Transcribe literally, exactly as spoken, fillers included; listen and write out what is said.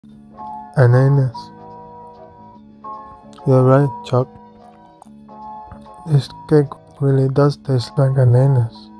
Ananas. You're right, Chuck. This cake really does taste like ananas.